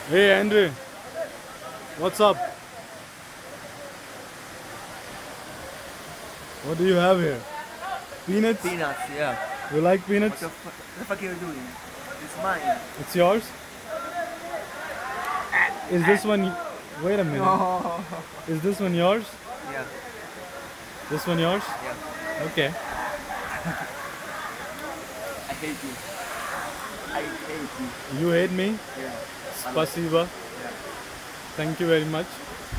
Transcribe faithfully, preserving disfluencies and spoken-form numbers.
Hey Andre, what's up? What do you have here? Peanuts? Peanuts, yeah. You like What peanuts? the, fu- what the fuck are you doing? It's mine. It's yours? Is this one... Wait a minute. No. Is this one yours? Yeah, This one yours? yeah. Okay. I hate you. I hate you. You hate me? Yeah. I love Spasiba. Yeah. Thank you very much.